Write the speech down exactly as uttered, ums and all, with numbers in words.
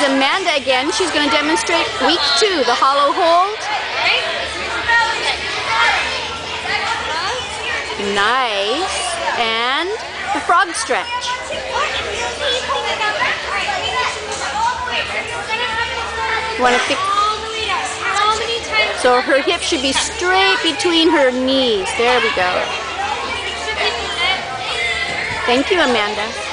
Amanda again. She's going to demonstrate week two, the hollow hold. Nice. And the frog stretch. You want to pick? So her hip should be straight between her knees. There we go. Thank you, Amanda.